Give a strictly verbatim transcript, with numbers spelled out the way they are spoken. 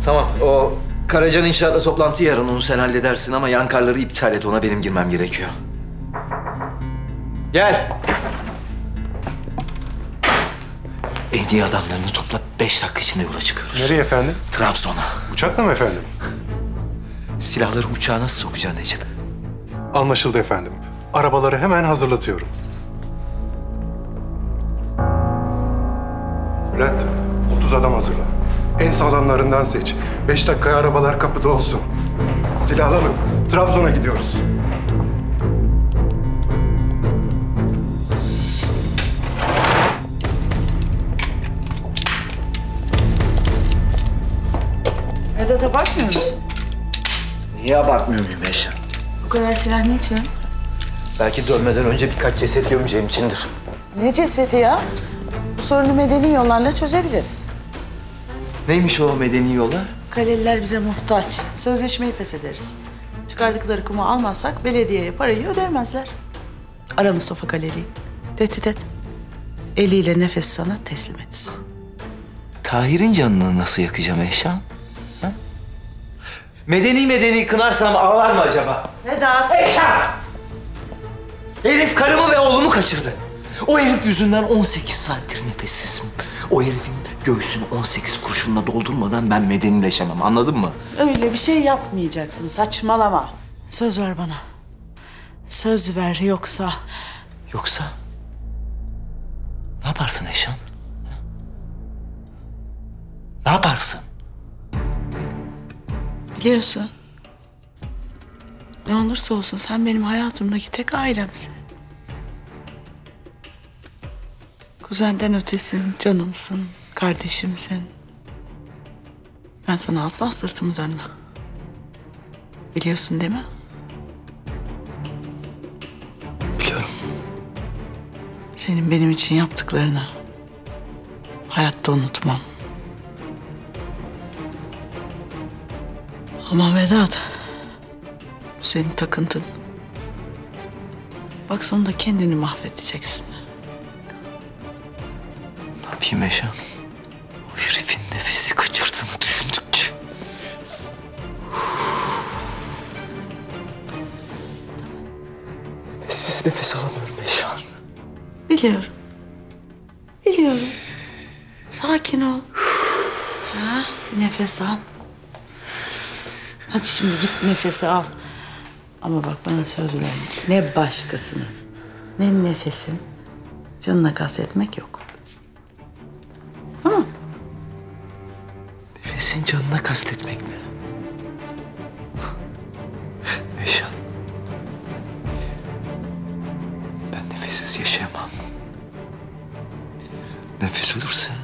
Tamam, o Karacan İnşaat'la toplantı yarın, onu sen halledersin ama yan karları iptal et, ona benim girmem gerekiyor. Gel. En iyi adamlarını topla, beş dakika içinde yola çıkıyoruz. Nereye efendim? Trabzon'a. Uçakla mı efendim? Silahları uçağa nasıl sokacaksın Necip? Anlaşıldı efendim. Arabaları hemen hazırlatıyorum. Bülent, otuz adam hazırla. En sağlamlarından seç. Beş dakikaya arabalar kapıda olsun. Silahlanın. Trabzon'a gidiyoruz. Vedat'a bakmıyor musun? Niye abartmıyor muyum Eşan? Bu kadar silah niçin? Belki dönmeden önce birkaç ceset gömeceğim içindir. Ne cesedi ya? Bu sorunu medeni yollarla çözebiliriz. Neymiş o medeni yollar? Kaleliler bize muhtaç. Sözleşmeyi feshederiz. Çıkardıkları kumu almazsak belediyeye parayı ödemezler. Ara Mustafa Kaleli'yi. Tehdit et. Eliyle nefes sana teslim etsin. Tahir'in canını nasıl yakacağım Eşan? Ha? Medeni medeni kınarsam ağlar mı acaba? Vedat! Eşan! Herif karımı ve oğlumu kaçırdı. O herif yüzünden on sekiz saattir nefessizim. O herifin göğsünü on sekiz kurşunla doldurmadan ben medenileşemem, anladın mı? Öyle bir şey yapmayacaksın, saçmalama. Söz ver bana. Söz ver yoksa... Yoksa ne yaparsın Eşan? Ha? Ne yaparsın? Biliyorsun. Ne olursa olsun sen benim hayatımdaki tek ailemsin. Kuzenden ötesin, canımsın, kardeşimsin. Ben sana asla sırtımı dönmem. Biliyorsun değil mi? Biliyorum. Senin benim için yaptıklarını hayatta unutmam. Ama Vedat, bu senin takıntın. Bak sonunda kendini mahvedeceksin. Ne yapayım Eşan? O herifin nefesi kaçırdığını düşündükçe. Nefessiz nefes alamıyorum Eşan. Biliyorum. Biliyorum. Sakin ol. Ha, nefes al. Hadi şimdi git nefesi al. Ama bak bana söz ver. Ne başkasının, ne nefesin canına kastetmek yok. Tamam. Nefesin canına kastetmek mi? Eşan. Ben nefessiz yaşayamam. Nefes ölürse